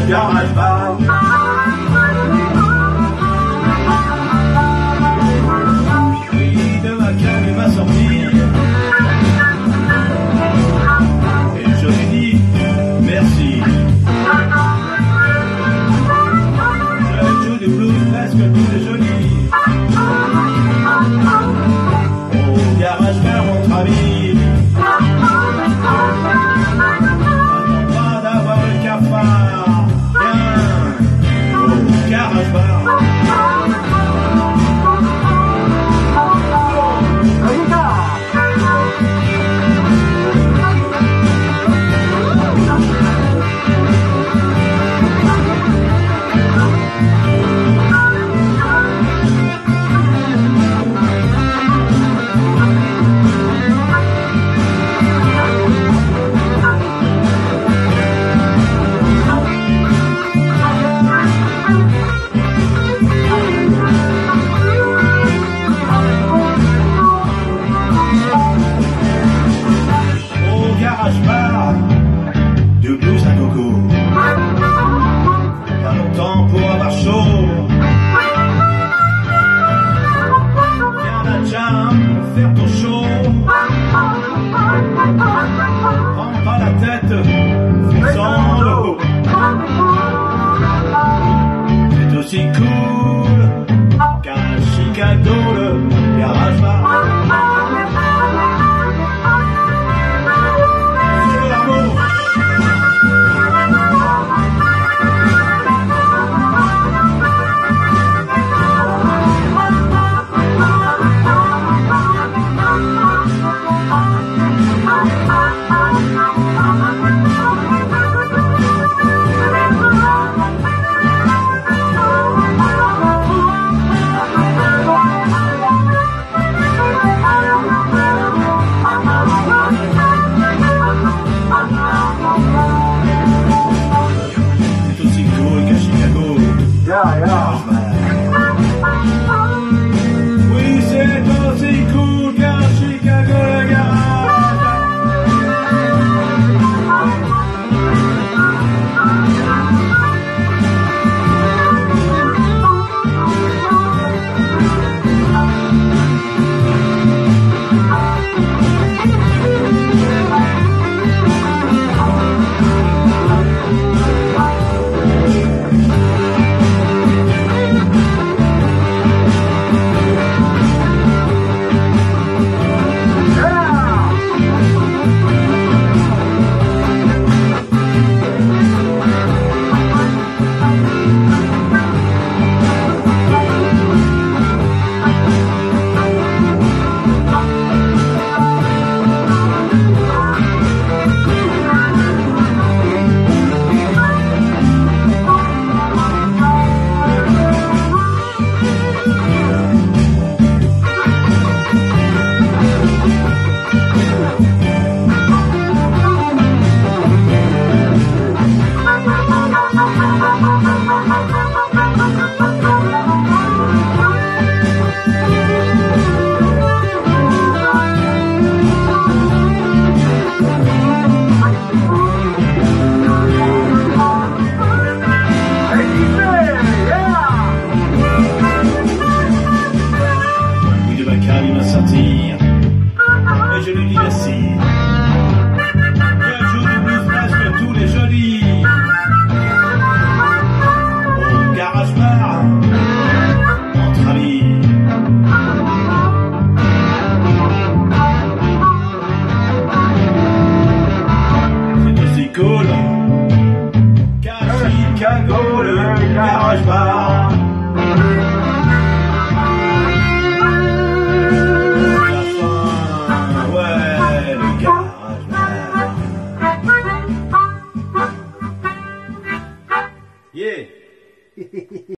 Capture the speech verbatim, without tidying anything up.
garage bar. Oui, de ma cave il m'a sorti. Et je lui dis merci. Je joue du blues presque tous les jeudis. Au garage bar entre amis. De blues à coco. Pas longtemps pour avoir chaud. Viens la jam pour faire ton show. Prends pas la tête, fais-en le haut. C'est aussi cool qu'à Chicago le garage bar. Yeah, yeah. Oui, c'est aussi cool qu'à Chicago le garage. Il m'a sorti et je lui dis merci. Je joue du blues presque tous les jeudis. Au garage bar entre amis. C'est aussi cool qu'à Chicago le garage bar. Yeah.